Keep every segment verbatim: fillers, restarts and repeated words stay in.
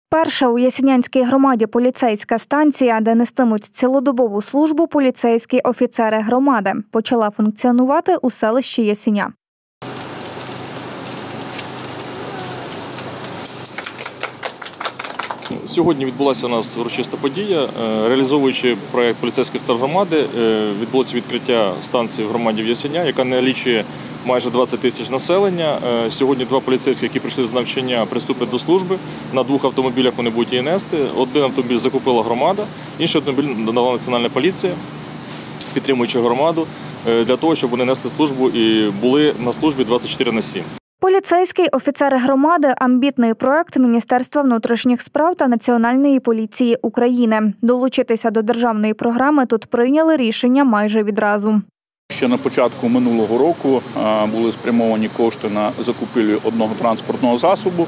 Перша у Ясінянській громаді поліцейська станція, де нестимуть цілодобову службу поліцейські офіцери громади, почала функціонувати у селищі Ясіня. Сьогодні відбулася у нас урочиста подія. Реалізовуючи проєкт «Поліцейський офіцер громади», відбулося відкриття станції в громаді Ясіня, яка налічує майже двадцять тисяч населення. Сьогодні два поліцейські, які прийшли з навчання, приступлять до служби. На двох автомобілях вони будуть її нести. Один автомобіль закупила громада, інший автомобіль надала Національна поліція, підтримуючи громаду, для того, щоб вони несли службу і були на службі двадцять чотири на сім. Поліцейський офіцер громади – амбітний проект Міністерства внутрішніх справ та Національної поліції України. Долучитися до державної програми тут прийняли рішення майже відразу. Ще на початку минулого року були спрямовані кошти на закупівлю одного транспортного засобу.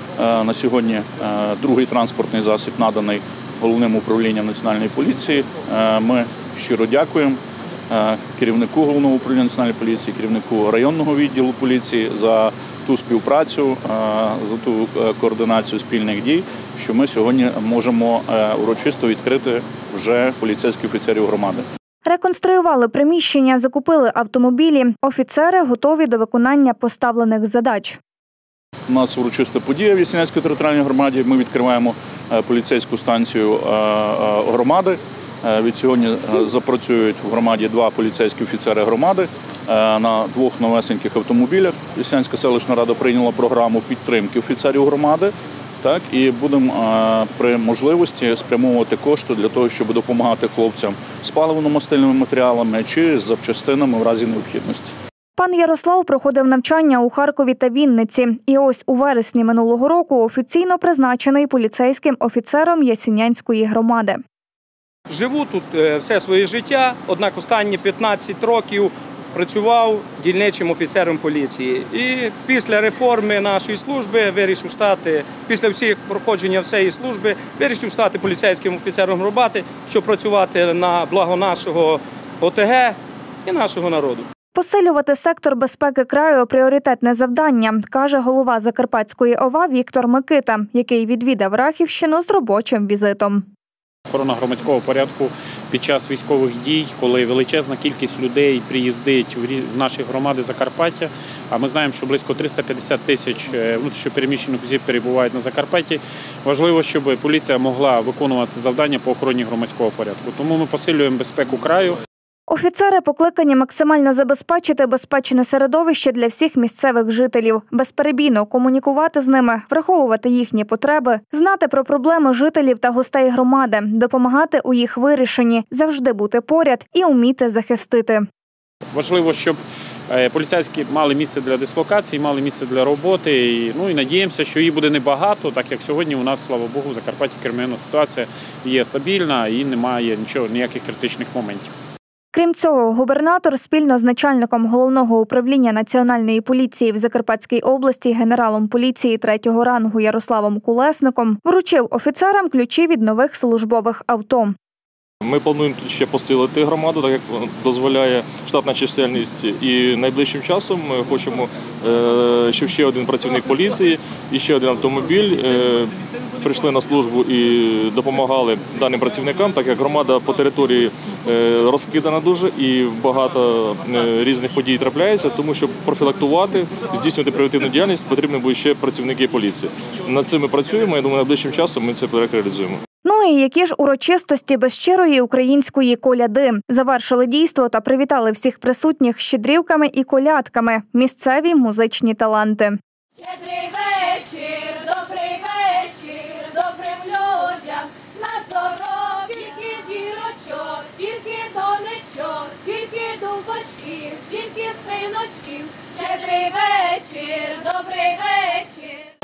На сьогодні другий транспортний засіб наданий Головним управлінням Національної поліції. Ми щиро дякуємо керівнику Головного управління Національної поліції, керівнику районного відділу поліції за ту співпрацю, за ту координацію спільних дій, що ми сьогодні можемо урочисто відкрити вже поліцейських офіцерів громади. Реконструювали приміщення, закупили автомобілі. Офіцери готові до виконання поставлених задач. У нас урочиста подія в Ясінянській територіальній громаді. Ми відкриваємо поліцейську станцію громади. Від сьогодні запрацюють в громаді два поліцейські офіцери громади на двох новесеньких автомобілях. Ясінянська селищна рада прийняла програму підтримки офіцерів громади. Так, і будемо при можливості спрямовувати кошти для того, щоб допомагати хлопцям з паливно-мастильними матеріалами чи з запчастинами в разі необхідності. Пан Ярослав проходив навчання у Харкові та Вінниці. І ось у вересні минулого року офіційно призначений поліцейським офіцером Ясінянської громади. Живу тут все своє життя, однак останні п'ятнадцять років працював дільничим офіцером поліції. І після реформи нашої служби вирішив стати, після всіх проходження всієї служби, вирішив стати поліцейським офіцером громади, щоб працювати на благо нашого О Те Ге і нашого народу. Посилювати сектор безпеки краю – пріоритетне завдання, каже голова Закарпатської О Ва Віктор Микита, який відвідав Рахівщину з робочим візитом. Охорона громадського порядку під час військових дій, коли величезна кількість людей приїздить в наші громади Закарпаття, а ми знаємо, що близько триста п'ятдесят тисяч внутрішньопереміщених осіб перебувають на Закарпатті, важливо, щоб поліція могла виконувати завдання по охороні громадського порядку. Тому ми посилюємо безпеку краю. Офіцери покликані максимально забезпечити безпечне середовище для всіх місцевих жителів, безперебійно комунікувати з ними, враховувати їхні потреби, знати про проблеми жителів та гостей громади, допомагати у їх вирішенні, завжди бути поряд і вміти захистити. Важливо, щоб поліцейські мали місце для дислокації, мали місце для роботи. І, ну, і надіємося, що їх буде небагато, так як сьогодні у нас, слава Богу, в Закарпатті кримінальна ситуація є стабільна і немає нічого, ніяких критичних моментів. Крім цього, губернатор спільно з начальником Головного управління Національної поліції в Закарпатській області генералом поліції третього рангу Ярославом Кулесником вручив офіцерам ключі від нових службових авто. Ми плануємо тут ще посилити громаду, так як дозволяє штатна чисельність. І найближчим часом ми хочемо, щоб ще один працівник поліції і ще один автомобіль прийшли на службу і допомагали даним працівникам, так як громада по території розкидана дуже і багато різних подій трапляється, тому щоб профілактувати, здійснювати превентивну діяльність, потрібні будуть ще працівники поліції. Над цим ми працюємо, я думаю, найближчим часом ми цей проєкт реалізуємо. Ну і які ж урочистості без щирої української коляди. Завершили дійство та привітали всіх присутніх щедрівками і колядками – місцеві музичні таланти. Щедрий вечір, добрий вечір, добрим людям, на здоров, тільки зірочок, тільки донечок, тільки дубочків, тільки синочків. Щедрий вечір, добрий вечір.